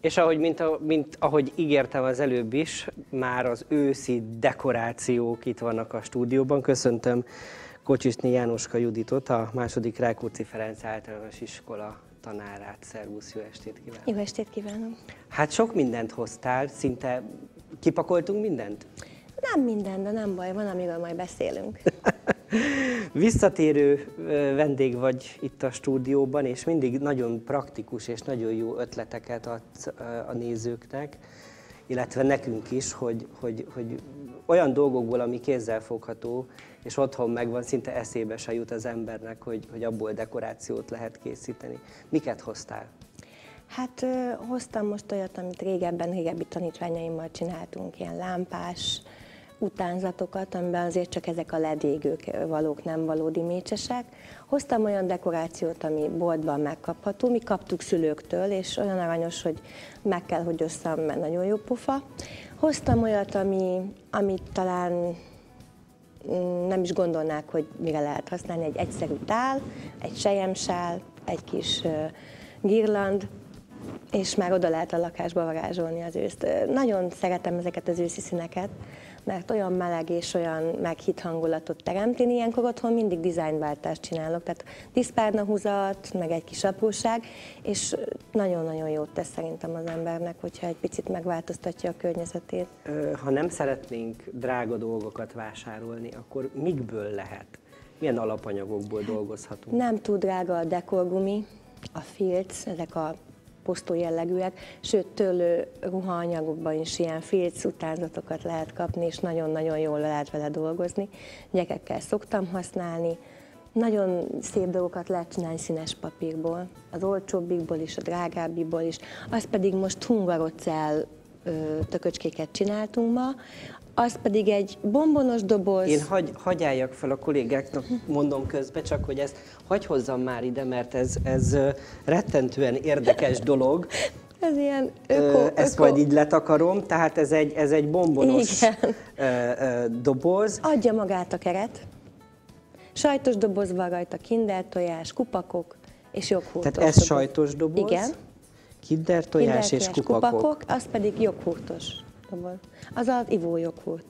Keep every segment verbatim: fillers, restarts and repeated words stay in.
És ahogy, mint, a, mint ahogy ígértem az előbb is, már az őszi dekorációk itt vannak a stúdióban. Köszöntöm Kocsisné Jánoska Juditot, a második Rákóczi Ferenc Általános Iskola tanárát. Szervusz, jó estét kívánok! Jó estét kívánok! Hát sok mindent hoztál, szinte kipakoltunk mindent? Nem minden, de nem baj, van, amiről majd beszélünk. Visszatérő vendég vagy itt a stúdióban, és mindig nagyon praktikus és nagyon jó ötleteket adsz a nézőknek, illetve nekünk is, hogy, hogy, hogy olyan dolgokból, ami kézzelfogható, és otthon megvan, szinte eszébe se jut az embernek, hogy, hogy abból dekorációt lehet készíteni. Miket hoztál? Hát hoztam most olyat, amit régebben, régebbi tanítványaimmal csináltunk, ilyen lámpás utánzatokat, amiben azért csak ezek a ledégők valók, nem valódi mécsesek. Hoztam olyan dekorációt, ami boltban megkapható, mi kaptuk szülőktől, és olyan aranyos, hogy meg kell, hogy osszam, mert nagyon jó pofa. Hoztam olyat, ami, amit talán nem is gondolnák, hogy mire lehet használni, egy egyszerű tál, egy selyemsál, egy kis girland, és már oda lehet a lakásba varázsolni az őszt. Nagyon szeretem ezeket az őszi színeket, mert olyan meleg és olyan meghitt hangulatot teremt. Én ilyenkor otthon mindig dizájnváltást csinálok, tehát diszpárnahúzat, meg egy kis apróság, és nagyon-nagyon jót tesz szerintem az embernek, hogyha egy picit megváltoztatja a környezetét. Ha nem szeretnénk drága dolgokat vásárolni, akkor mikből lehet? Milyen alapanyagokból dolgozhatunk? Nem túl drága a dekorgumi, a filc, ezek a posztó jellegűek, sőt tőlő ruhaanyagokban is ilyen filc utánzatokat lehet kapni, és nagyon-nagyon jól lehet vele dolgozni. Gyerekekkel szoktam használni. Nagyon szép dolgokat lehet csinálni színes papírból, az olcsóbbikból is, a drágábbikból is. Azt pedig most hungarocell tököcskéket csináltunk ma, az pedig egy bombonos doboz. Én hagy, hagyjáljak fel a kollégáknak, mondom közben, csak hogy ezt hagy hozzam már ide, mert ez, ez rettentően érdekes dolog. Ez ilyen öko, Ezt öko. majd így letakarom, tehát ez egy, ez egy bombonos ö, ö, doboz. Adja magát a keret. Sajtos doboz van rajta, kinder tojás, kupakok és joghurtos. Tehát ez doboz. sajtos doboz, igen. kinder tojás és kupakok. kupakok, az pedig joghurtos doboz. Az az ivó joghurt.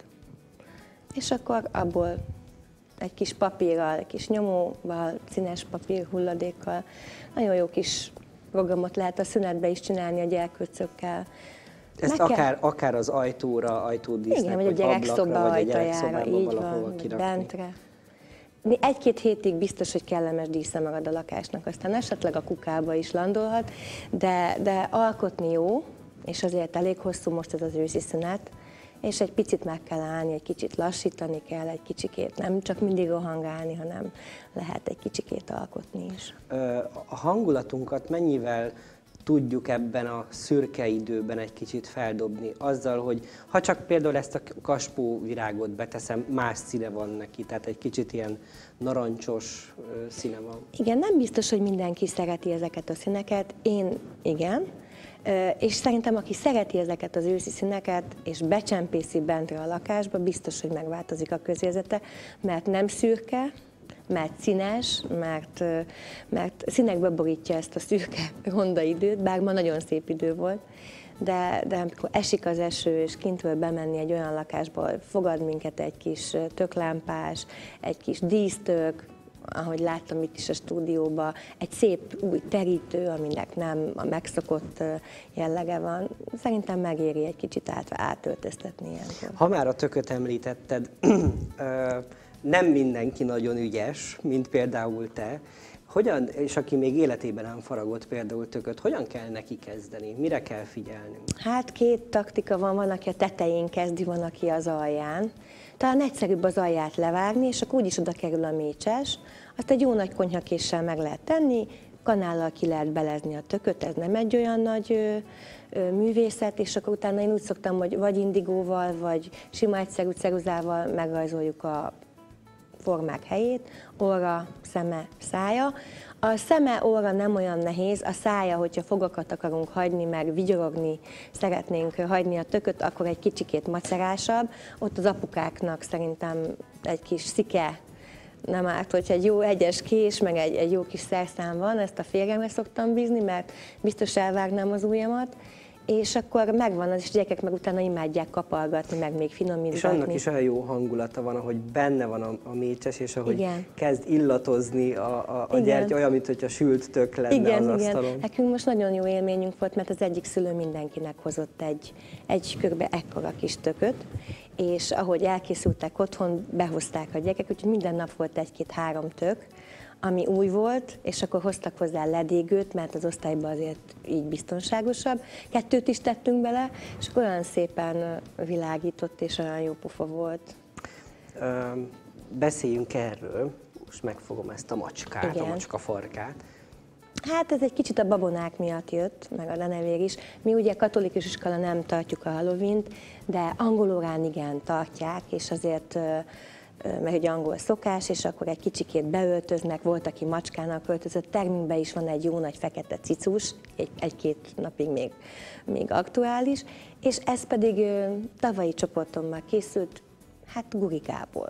És akkor abból egy kis papírral, egy kis nyomóval, színes papír hulladékkal nagyon jó kis programot lehet a szünetbe is csinálni a gyerkőcökkel. Ezt Meg akár, kell... akár az ajtóra, ajtódísznek, igen, vagy a gyerekszoba ajtajára, így van, vagy bentre. Egy-két hétig biztos, hogy kellemes dísze marad a lakásnak, aztán esetleg a kukába is landolhat, de, de alkotni jó, és azért elég hosszú most ez az őszi szünet, és egy picit meg kell állni, egy kicsit lassítani kell, egy kicsikét, nem csak mindig rohangálni, hanem lehet egy kicsikét alkotni is. A hangulatunkat mennyivel tudjuk ebben a szürke időben egy kicsit feldobni, azzal, hogy ha csak például ezt a kaspó virágot beteszem, más színe van neki, tehát egy kicsit ilyen narancsos színe van. Igen, nem biztos, hogy mindenki szereti ezeket a színeket, én igen, és szerintem aki szereti ezeket az őszi színeket, és becsempészi bentre a lakásba, biztos, hogy megváltozik a közérzete, mert nem szürke, mert színes, mert, mert színekbe borítja ezt a szürke, ronda időt, bár ma nagyon szép idő volt, de, de amikor esik az eső, és kintről bemenni egy olyan lakásba, fogad minket egy kis töklámpás, egy kis dísztök, ahogy láttam itt is a stúdióban, egy szép új terítő, aminek nem a megszokott jellege van. Szerintem megéri egy kicsit át, átöltöztetni ilyenkor. Ha már a tököt említetted, nem mindenki nagyon ügyes, mint például te. Hogyan, és aki még életében nem faragott például tököt, hogyan kell neki kezdeni? Mire kell figyelnünk? Hát két taktika van, van, aki a tetején kezdi, van, aki az alján. Talán egyszerűbb az alját levágni, és akkor úgyis oda kerül a mécses. Azt egy jó nagy konyhakéssel meg lehet tenni, kanállal ki lehet belezni a tököt, ez nem egy olyan nagy ö, ö, művészet, és akkor utána én úgy szoktam, hogy vagy indigóval, vagy sima egyszerű ceruzával megrajzoljuk a formák helyét, orra, szeme, szája. A szeme, orra nem olyan nehéz, a szája, hogyha fogakat akarunk hagyni, meg vigyorogni, szeretnénk hagyni a tököt, akkor egy kicsikét macerásabb. Ott az apukáknak szerintem egy kis szike nem árt, hogyha egy jó egyes kés, meg egy, egy jó kis szerszám van, ezt a férjemre szoktam bízni, mert biztos elvágnám az ujjamat. és akkor megvan az, és gyerekek meg utána imádják kapargatni, meg még finomítgatni. És annak is olyan jó hangulata van, ahogy benne van a, a mécses, és ahogy igen. kezd illatozni a, a, a gyertya, olyan, mint hogyha sült tök lenne igen, az igen. asztalon. Nekünk most nagyon jó élményünk volt, mert az egyik szülő mindenkinek hozott egy, egy körbe ekkora kis tököt, és ahogy elkészültek otthon, behozták a gyerekek, úgyhogy minden nap volt egy-két-három tök, ami új volt, és akkor hoztak hozzá ledégőt, mert az osztályban azért így biztonságosabb. Kettőt is tettünk bele, és akkor olyan szépen világított, és olyan jó pofa volt. Ö, beszéljünk erről, most megfogom ezt a macskát, igen. a macska farkát. Hát ez egy kicsit a babonák miatt jött, meg a denevér is. Mi ugye katolikus iskola nem tartjuk a Halloweent, de angolórán igen tartják, és azért mert egy angol szokás, és akkor egy kicsikét beöltöznek, volt, aki macskának öltözött, termünkben is van egy jó nagy fekete cicus, egy, egy-két napig még, még aktuális, és ez pedig tavalyi csoportommal készült, hát gurigából.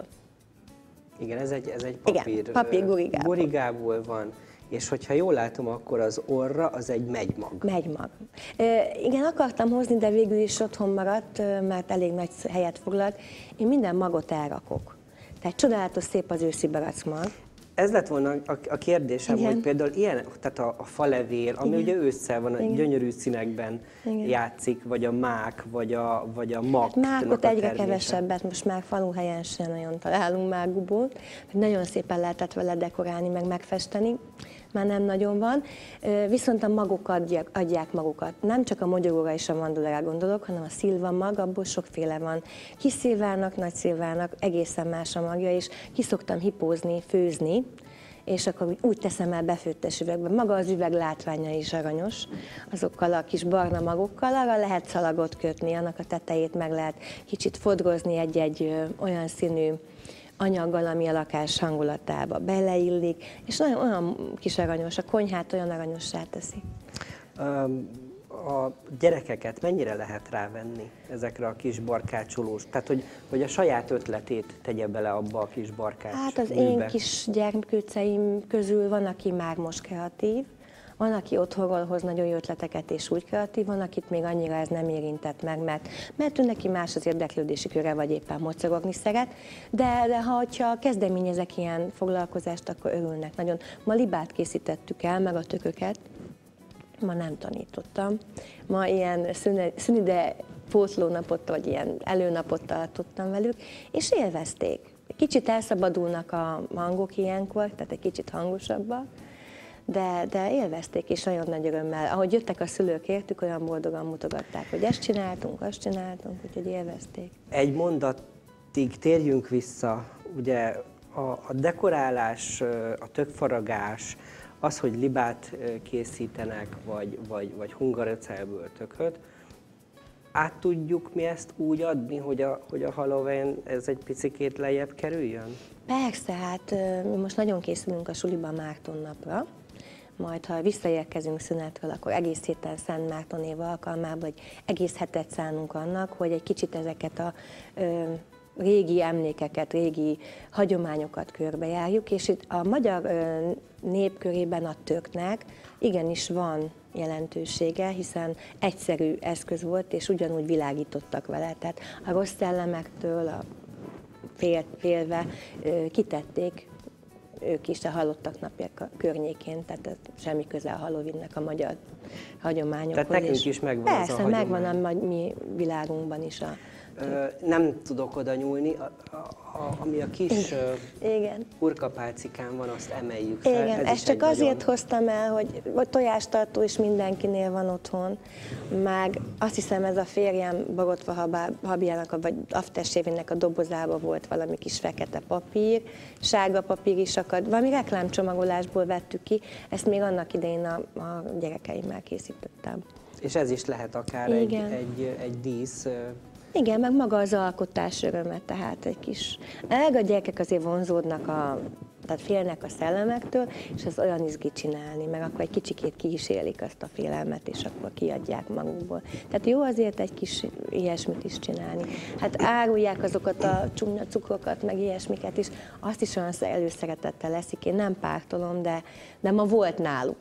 Igen, ez egy, ez egy papír. Igen, papír gurigából. Gurigából van. És hogyha jól látom, akkor az orra az egy megymag. Megymag. E, igen, akartam hozni, de végül is otthon maradt, mert elég nagy helyet foglalt. Én minden magot elrakok. Tehát csodálatos szép az őszi barackmag. Ez lett volna a, a kérdésem, igen. hogy például ilyen, tehát a, a falevél, ami igen. ugye ősszel van, igen. gyönyörű színekben igen. játszik, vagy a mák, vagy a, vagy a mak. Mákot egyre kevesebbet, most már faluhelyen sem nagyon találunk mágúból. Nagyon szépen lehetett vele dekorálni, meg megfesteni. Már nem nagyon van, viszont a magok adják, adják magukat. Nem csak a mogyoróra és a mandulára gondolok, hanem a szilva mag, abból sokféle van. Kis szilvának, nagy szilvának egészen más a magja, és ki szoktam hipózni, főzni, és akkor úgy, úgy teszem el befőttes üvegbe. Maga az üveg látványa is aranyos, azokkal a kis barna magokkal, arra lehet szalagot kötni, annak a tetejét meg lehet kicsit fodrozni egy-egy olyan színű anyaggal, ami a lakás hangulatába beleillik, és nagyon olyan kis aranyos, a konyhát olyan aranyossá teszi. A gyerekeket mennyire lehet rávenni ezekre a kis barkácsolós? Tehát, hogy, hogy a saját ötletét tegye bele abba a kis barkács Hát az műbe. én kis gyermekőceim közül van, aki már most kreatív, van, aki otthonról hoz nagyon jó ötleteket és úgy kreatív, van, akit még annyira ez nem érintett meg, mert, mert ő neki más az érdeklődési köre, vagy éppen mocorogni szeret, de, de ha hogyha kezdeményezek ilyen foglalkozást, akkor örülnek nagyon. Ma libát készítettük el, meg a tököket, ma nem tanítottam. Ma ilyen szünide pótlónapot, vagy ilyen előnapot tartottam velük, és élvezték. Kicsit elszabadulnak a hangok ilyenkor, tehát egy kicsit hangosabbak, De, de élvezték, és nagyon nagy örömmel. Ahogy jöttek a szülők értük, olyan boldogan mutogatták, hogy ezt csináltunk, azt csináltunk, úgyhogy élvezték. Egy mondatig térjünk vissza, ugye a, a dekorálás, a tökfaragás, az, hogy libát készítenek, vagy, vagy, vagy hungaröcelből tököt, át tudjuk mi ezt úgy adni, hogy a, hogy a Halloween ez egy picikét lejjebb kerüljön? Persze, hát mi most nagyon készülünk a suliba Márton napra, majd ha visszaérkezünk szünetről, akkor egész héten Szent Márton év alkalmában, vagy egész hetet szánunk annak, hogy egy kicsit ezeket a ö, régi emlékeket, régi hagyományokat körbejárjuk, és itt a magyar ö, népkörében a töknek igenis van jelentősége, hiszen egyszerű eszköz volt, és ugyanúgy világítottak vele. Tehát a rossz szellemektől, a fél, félve ö, kitették ők is a halottak napja környékén, tehát ez semmi köze a Halloweennek a magyar hagyományokhoz. Tehát nekünk is megvan persze, az a hagyomány. megvan a mi világunkban is a Ö, nem tudok oda nyúlni, a, a, a, ami a kis igen. hurkapálcikán van, azt emeljük fel. Igen, ez ezt csak azért nagyon... hoztam el, hogy tojástartó is mindenkinél van otthon, meg azt hiszem ez a férjem Borotva Habjának, vagy aftersévének a dobozába volt valami kis fekete papír, sárga papír is akad, valami reklámcsomagolásból vettük ki, ezt még annak idején a, a gyerekeimmel készítettem. És ez is lehet akár egy, egy, egy dísz. Igen, meg maga az alkotás öröme, tehát egy kis... A gyerekek azért vonzódnak, a, tehát félnek a szellemektől, és ez olyan izgi csinálni, meg akkor egy kicsikét ki is élik azt a félelmet, és akkor kiadják magukból. Tehát jó azért egy kis ilyesmit is csinálni. Hát árulják azokat a csúnya cukrokat, meg ilyesmiket is, azt is olyan előszeretettel leszik, én nem pártolom, de, de ma volt náluk.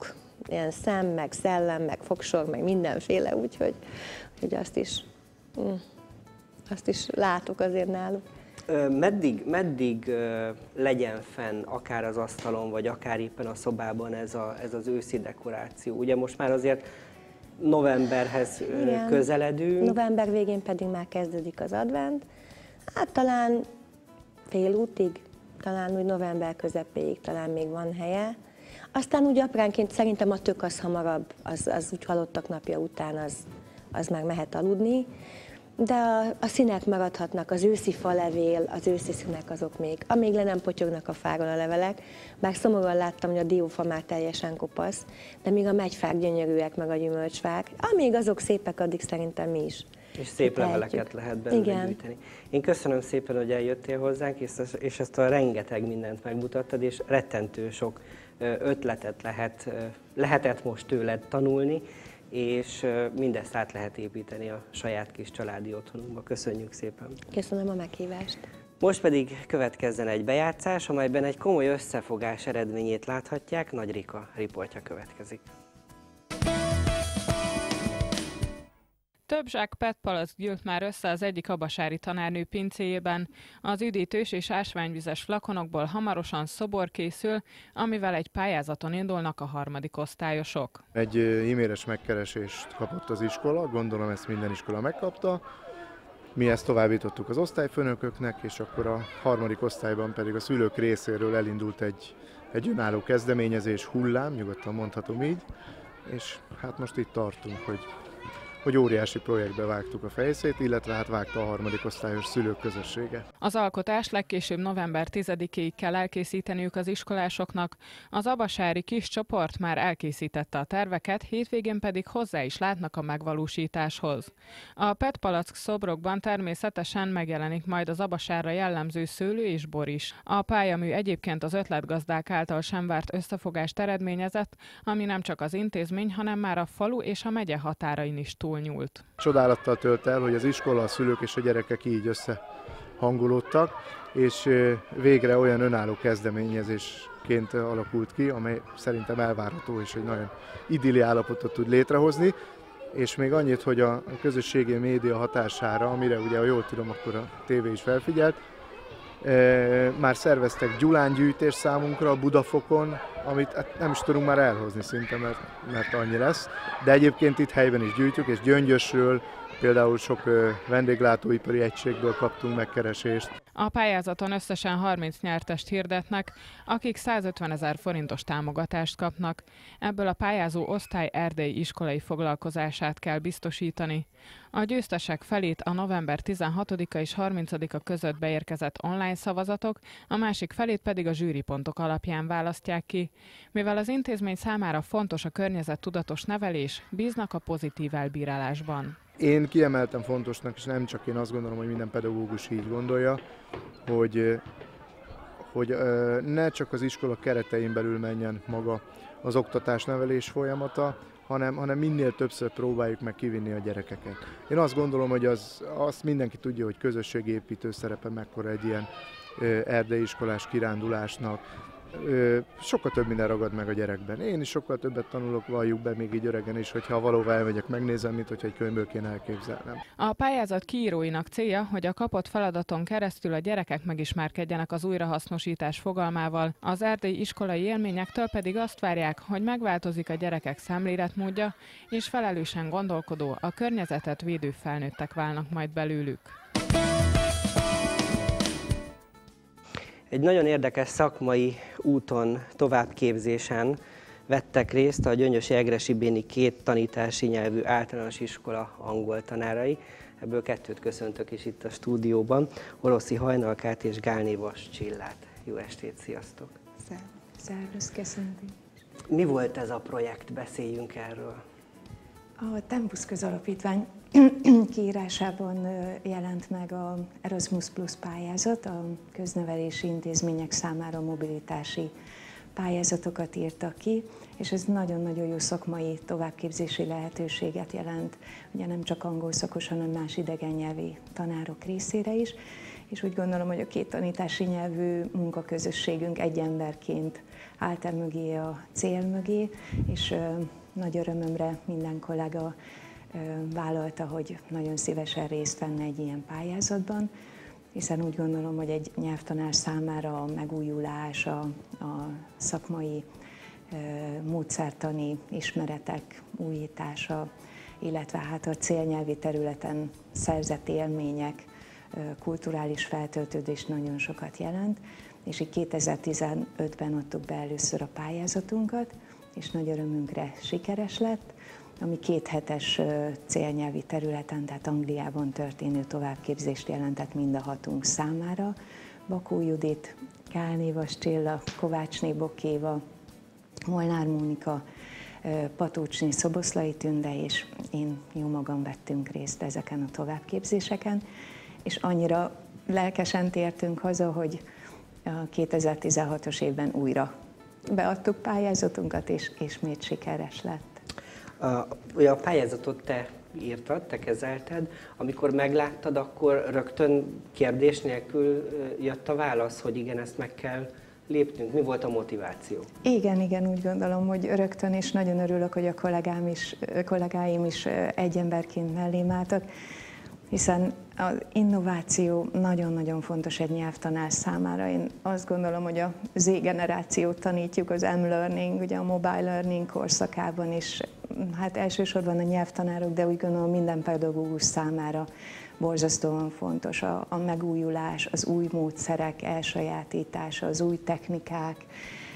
ilyen szem, meg szellem, meg fogsor, meg mindenféle, úgyhogy hogy azt is, azt is látok azért náluk. Meddig, meddig legyen fenn akár az asztalon, vagy akár éppen a szobában ez, a, ez az őszi dekoráció? Ugye most már azért novemberhez igen, közeledünk. November végén pedig már kezdődik az advent. Hát talán félútig, talán úgy november közepéig talán még van helye. Aztán úgy apránként szerintem a tök az hamarabb, az, az úgy halottak napja után, az, az már mehet aludni. De a, a színek maradhatnak, az őszi falevél, az őszi színek azok még, amíg le nem potyognak a fáról a levelek, bár szomorúan láttam, hogy a diófa már teljesen kopasz, de még a megyfák gyönyörűek, meg a gyümölcsfák, amíg azok szépek, addig szerintem mi is. És szép leveleket lehet belőle gyűjteni. Én köszönöm szépen, hogy eljöttél hozzánk, és ezt a rengeteg mindent megmutattad, és rettentő sok ötletet lehet, lehetett most tőled tanulni, és mindezt át lehet építeni a saját kis családi otthonunkba. Köszönjük szépen! Köszönöm a meghívást! Most pedig következzen egy bejátszás, amelyben egy komoly összefogás eredményét láthatják. Nagy Rika riportja következik. Több zsák pé é té palack gyűlt már össze az egyik abasári tanárnő pincéjében. Az üdítős és ásványvizes flakonokból hamarosan szobor készül, amivel egy pályázaton indulnak a harmadik osztályosok. Egy e-mailes megkeresést kapott az iskola, gondolom ezt minden iskola megkapta. Mi ezt továbbítottuk az osztályfőnököknek, és akkor a harmadik osztályban pedig a szülők részéről elindult egy, egy önálló kezdeményezés, hullám, nyugodtan mondhatom így, és hát most itt tartunk, hogy hogy óriási projektbe vágtuk a fejszét, illetve hát vágta a harmadik osztályos szülők közössége. Az alkotást legkésőbb november tizedikéig kell elkészíteniük az iskolásoknak. Az abasári kis csoport már elkészítette a terveket, hétvégén pedig hozzá is látnak a megvalósításhoz. A pé é té palack szobrokban természetesen megjelenik majd az Abasárra jellemző szőlő és bor is. A pályamű egyébként az ötletgazdák által sem várt összefogást eredményezett, ami nem csak az intézmény, hanem már a falu és a megye határain is túl nyúlt. Csodálattal tölt el, hogy az iskola, a szülők és a gyerekek így összehangolódtak, és végre olyan önálló kezdeményezésként alakult ki, amely szerintem elvárható és egy nagyon idilli állapotot tud létrehozni. És még annyit, hogy a közösségi média hatására, amire ugye, ha jól tudom, akkor a tévé is felfigyelt, már szerveztek gyulángyűjtést számunkra a Budafokon, amit hát nem is tudunk már elhozni szinte, mert, mert annyi lesz. De egyébként itt helyben is gyűjtjük, és Gyöngyösről például sok vendéglátóipari egységből kaptunk megkeresést. A pályázaton összesen harminc nyertest hirdetnek, akik százötvenezer forintos támogatást kapnak. Ebből a pályázó osztály erdélyi iskolai foglalkozását kell biztosítani. A győztesek felét a november tizenhatodika és harmincadika között beérkezett online szavazatok, a másik felét pedig a zsűripontok alapján választják ki. Mivel az intézmény számára fontos a környezettudatos nevelés, bíznak a pozitív elbírálásban. Én kiemeltem fontosnak, és nem csak én, azt gondolom, hogy minden pedagógus így gondolja, hogy, hogy ne csak az iskola keretein belül menjen maga az oktatás-nevelés folyamata, hanem, hanem minél többször próbáljuk meg kivinni a gyerekeket. Én azt gondolom, hogy az, azt mindenki tudja, hogy közösségépítő szerepe mekkora egy ilyen erdei iskolás kirándulásnak. Sokkal több minden ragad meg a gyerekben. Én is sokkal többet tanulok, valljuk be még így öregen is, hogyha valóban elmegyek, megnézem, mint hogyha egy könyvből kéne elképzelnem. A pályázat kiíróinak célja, hogy a kapott feladaton keresztül a gyerekek megismerkedjenek az újrahasznosítás fogalmával. Az erdélyi iskolai élményektől pedig azt várják, hogy megváltozik a gyerekek szemléletmódja, és felelősen gondolkodó, a környezetet védő felnőttek válnak majd belőlük. Egy nagyon érdekes szakmai úton, továbbképzésen vettek részt a Gyöngyösi Egressy Béni két tanítási nyelvű általános iskola angol tanárai. Ebből kettőt köszöntök is itt a stúdióban, Oroszi Hajnalkát és Gálnévas Csillát. Jó estét, sziasztok! Szervusz, köszöntünk! Mi volt ez a projekt? Beszéljünk erről. A Tempus Közalapítvány kiírásában jelent meg az Erasmus Plus pályázat, a köznevelési intézmények számára mobilitási pályázatokat írtak ki, és ez nagyon-nagyon jó szakmai továbbképzési lehetőséget jelent, ugye nem csak angol szakos, hanem más idegen nyelvi tanárok részére is. és úgy gondolom, hogy a két tanítási nyelvű munkaközösségünk egy emberként állt el mögé a cél mögé, és nagy örömömre minden kollega vállalta, hogy nagyon szívesen részt venne egy ilyen pályázatban, hiszen úgy gondolom, hogy egy nyelvtanár számára a megújulás, a, a szakmai módszertani ismeretek újítása, illetve hát a célnyelvi területen szerzett élmények, kulturális feltöltődés nagyon sokat jelent, és így kétezer-tizenötben adtuk be először a pályázatunkat, és nagy örömünkre sikeres lett, ami kéthetes célnyelvi területen, tehát Angliában történő továbbképzést jelentett mind a hatunk számára. Bakó Judit, Kálnévas Csilla, Kovácsné Bokéva, Molnár Mónika, Patócsné Szoboszlai Tünde, és én jó magam vettünk részt ezeken a továbbképzéseken, és annyira lelkesen tértünk haza, hogy a kétezer-tizenhatos évben újra beadtuk pályázatunkat, és ismét sikeres lett. A, ugye a pályázatot te írtad, te kezelted, amikor megláttad, akkor rögtön kérdés nélkül jött a válasz, hogy igen, ezt meg kell lépnünk. Mi volt a motiváció? Igen, igen, úgy gondolom, hogy rögtön, és nagyon örülök, hogy a kollégám is, kollégáim is egy emberként mellém álltak, hiszen az innováció nagyon-nagyon fontos egy nyelvtanár számára. Én azt gondolom, hogy a Z-generációt tanítjuk az M-learning, ugye a mobile learning korszakában is, hát elsősorban a nyelvtanárok, de úgy gondolom minden pedagógus számára borzasztóan fontos a, a megújulás, az új módszerek elsajátítása, az új technikák,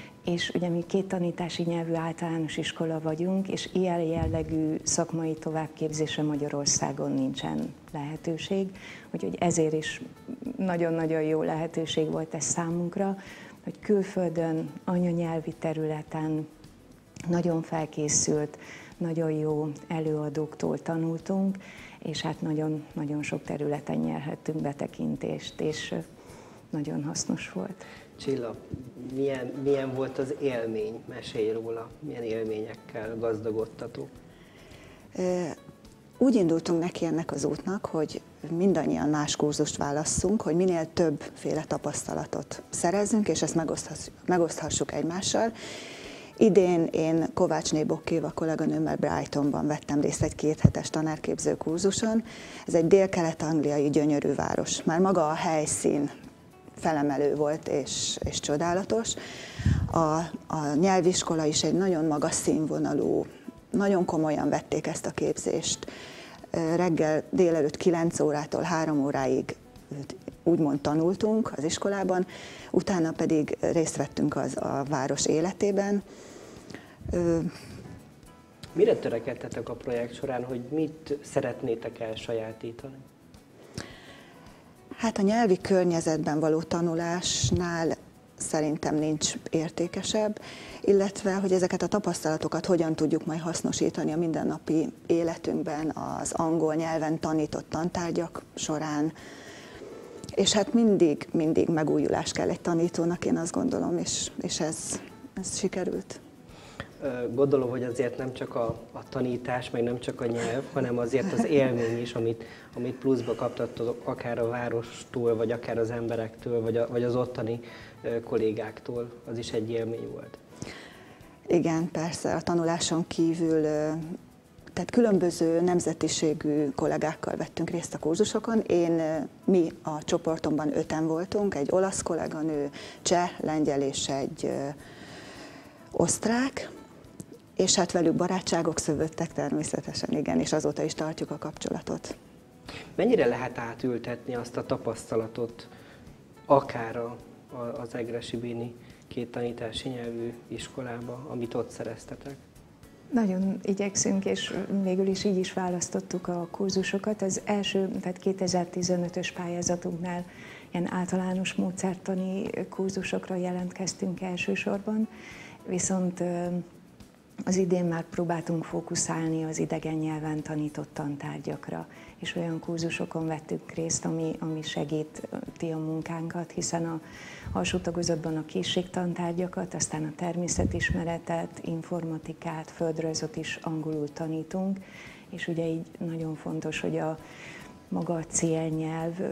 és ugye mi két tanítási nyelvű általános iskola vagyunk, és ilyen jellegű szakmai továbbképzésre Magyarországon nincsen lehetőség, úgyhogy ezért is nagyon-nagyon jó lehetőség volt ez számunkra, hogy külföldön, anyanyelvi területen nagyon felkészült, nagyon jó előadóktól tanultunk, és hát nagyon-nagyon sok területen nyerhettünk betekintést, és nagyon hasznos volt. Csilla, milyen, milyen volt az élmény? Mesélj róla, milyen élményekkel gazdagodtatok? Úgy indultunk neki ennek az útnak, hogy mindannyian más kurzust válasszunk, hogy minél többféle tapasztalatot szerezzünk, és ezt megoszthassuk egymással. Idén én Kovácsné Bokéva kolléganőmmel Brightonban vettem részt egy kéthetes tanárképző kurzuson. Ez egy dél-kelet-angliai gyönyörű város. Már maga a helyszín felemelő volt és, és csodálatos. A, a nyelviskola is egy nagyon magas színvonalú, nagyon komolyan vették ezt a képzést. Reggel délelőtt kilenc órától három óráig úgymond tanultunk az iskolában, utána pedig részt vettünk az, a város életében. Mire törekedtetek a projekt során, hogy mit szeretnétek elsajátítani? Hát a nyelvi környezetben való tanulásnál szerintem nincs értékesebb, illetve hogy ezeket a tapasztalatokat hogyan tudjuk majd hasznosítani a mindennapi életünkben, az angol nyelven tanított tantárgyak során. És hát mindig, mindig megújulás kell egy tanítónak, én azt gondolom, és, és ez, ez sikerült. Gondolom, hogy azért nem csak a, a tanítás, meg nem csak a nyelv, hanem azért az élmény is, amit, amit pluszba kaptatok, akár a várostól, vagy akár az emberektől, vagy, a, vagy az ottani kollégáktól, az is egy élmény volt. Igen, persze, a tanuláson kívül, tehát különböző nemzetiségű kollégákkal vettünk részt a kurzusokon. Én, mi a csoportomban öten voltunk, egy olasz kolléganő, cseh, lengyel és egy osztrák, és hát velük barátságok szövődtek természetesen, igen, és azóta is tartjuk a kapcsolatot. Mennyire lehet átültetni azt a tapasztalatot, akár a, a, az Egressy Béni két tanítási nyelvű iskolába, amit ott szereztetek? Nagyon igyekszünk, és végül is így is választottuk a kurzusokat. Az első, tehát kétezer-tizenötös pályázatunknál ilyen általános módszertani kurzusokra jelentkeztünk elsősorban, viszont az idén már próbáltunk fókuszálni az idegen nyelven tanított tantárgyakra, és olyan kurzusokon vettünk részt, ami, ami segíti a munkánkat, hiszen a alsó tagozatban a készségtantárgyakat, aztán a természetismeretet, informatikát, földrajzot is angolul tanítunk, és ugye így nagyon fontos, hogy a maga a célnyelv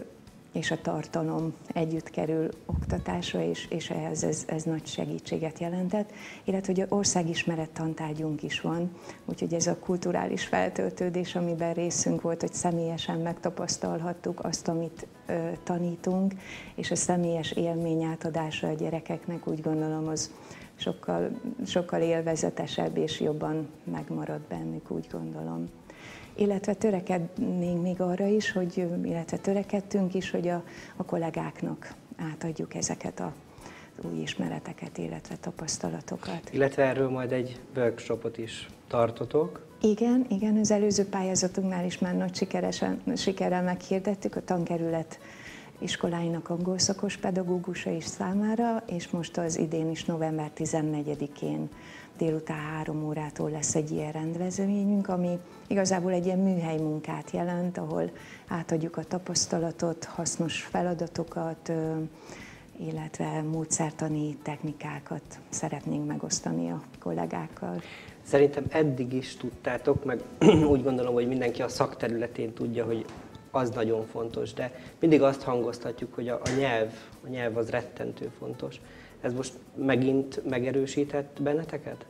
és a tartalom együtt kerül oktatásra, és, és ehhez ez, ez nagy segítséget jelentett, illetve hogy országismeret tantárgyunk is van, úgyhogy ez a kulturális feltöltődés, amiben részünk volt, hogy személyesen megtapasztalhattuk azt, amit ö, tanítunk, és a személyes élmény átadása a gyerekeknek, úgy gondolom, az sokkal, sokkal élvezetesebb és jobban megmarad bennük, úgy gondolom. Illetve törekednénk még arra is, hogy, illetve törekedtünk is, hogy a, a kollégáknak átadjuk ezeket a új ismereteket, illetve tapasztalatokat. Illetve erről majd egy workshopot is tartotok. Igen, igen, az előző pályázatunknál is már nagy sikeresen, sikerrel meghirdettük a tankerület iskoláinak angol szakos pedagógusa is számára, és most az idén is november tizennegyedikén délután három órától lesz egy ilyen rendezvényünk, ami igazából egy ilyen műhely munkát jelent, ahol átadjuk a tapasztalatot, hasznos feladatokat, illetve módszertani technikákat szeretnénk megosztani a kollégákkal. Szerintem eddig is tudtátok, meg úgy gondolom, hogy mindenki a szakterületén tudja, hogy az nagyon fontos, de mindig azt hangoztatjuk, hogy a, a nyelv, a nyelv az rettentő fontos. Ez most megint megerősített benneteket?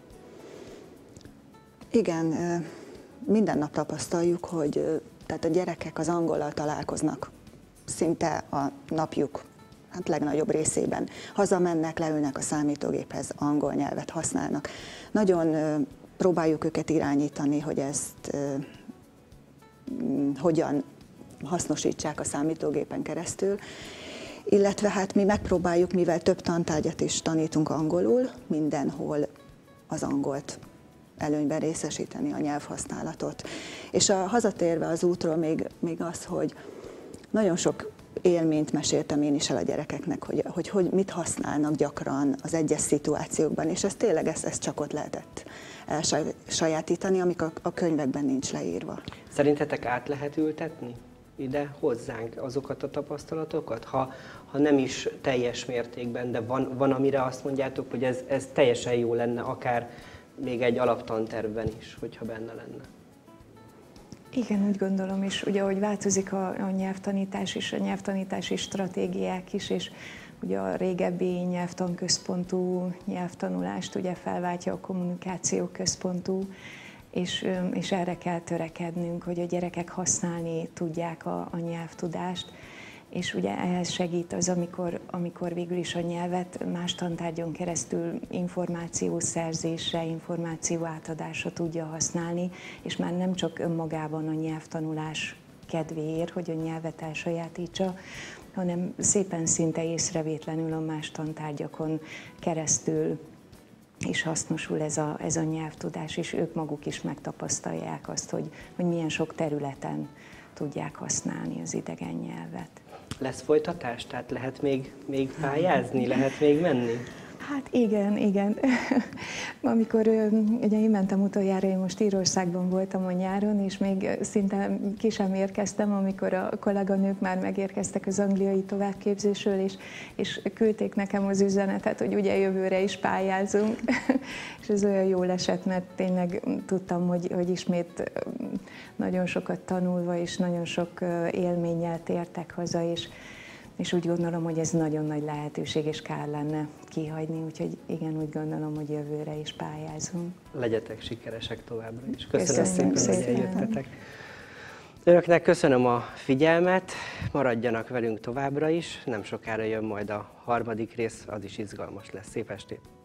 Igen, minden nap tapasztaljuk, hogy tehát a gyerekek az angollal találkoznak szinte a napjuk hát legnagyobb részében. Hazamennek, leülnek a számítógéphez, angol nyelvet használnak. Nagyon próbáljuk őket irányítani, hogy ezt hogyan hasznosítsák a számítógépen keresztül, illetve hát mi megpróbáljuk, mivel több tantárgyat is tanítunk angolul, mindenhol az angolt előnyben részesíteni, a nyelvhasználatot. És a hazatérve az útról még, még az, hogy nagyon sok élményt meséltem én is el a gyerekeknek, hogy, hogy, hogy mit használnak gyakran az egyes szituációkban, és ez tényleg ezt, ezt csak ott lehetett elsajátítani, amik a, a könyvekben nincs leírva. Szerintetek át lehet ültetni ide hozzánk azokat a tapasztalatokat? Ha, ha nem is teljes mértékben, de van, van amire azt mondjátok, hogy ez, ez teljesen jó lenne, akár még egy alaptantervben is, hogyha benne lenne. Igen, úgy gondolom, és ugye, ahogy változik a, a nyelvtanítás is, a nyelvtanítási stratégiák is, és ugye a régebbi nyelvtanközpontú nyelvtanulást ugye felváltja a kommunikációközpontú, és, és erre kell törekednünk, hogy a gyerekek használni tudják a, a nyelvtudást, és ugye ehhez segít az, amikor, amikor végül is a nyelvet más tantárgyon keresztül információszerzésre, információ átadásra tudja használni, és már nem csak önmagában a nyelvtanulás kedvéért, hogy a nyelvet elsajátítsa, hanem szépen szinte észrevétlenül a más tantárgyakon keresztül is hasznosul ez a, ez a nyelvtudás, és ők maguk is megtapasztalják azt, hogy, hogy milyen sok területen tudják használni az idegen nyelvet. Lesz folytatás? Tehát lehet még, még pályázni, lehet még menni? Hát igen, igen. Amikor ugye én mentem utoljára, én most Írországban voltam a nyáron, és még szinte ki sem érkeztem, amikor a kolléganők már megérkeztek az angliai továbbképzésről, és, és küldték nekem az üzenetet, hogy ugye jövőre is pályázunk. És ez olyan jól esett, mert tényleg tudtam, hogy, hogy ismét nagyon sokat tanulva, és nagyon sok élménnyel tértek haza, és És úgy gondolom, hogy ez nagyon nagy lehetőség, és kár lenne kihagyni, úgyhogy igen, úgy gondolom, hogy jövőre is pályázunk. Legyetek sikeresek továbbra is. Köszönöm, Köszönöm szépen, szépen, hogy eljöttetek. Önöknek köszönöm a figyelmet, maradjanak velünk továbbra is, nem sokára jön majd a harmadik rész, az is izgalmas lesz. Szép estét!